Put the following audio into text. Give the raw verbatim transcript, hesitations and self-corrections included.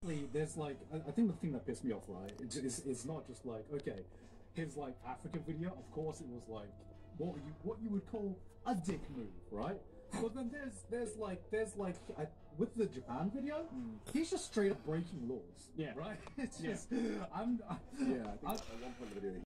basically, there's like, I, I think the thing that pissed me off, right, it's, it's, it's not just like, okay, his like African video, of course it was like, what you what you would call a dick move, right? But then there's there's like there's like I, with the Japan video, mm. he's just straight up breaking laws. Yeah. Right. It's yeah. just I'm. I, yeah. I think I'm, at one point in the video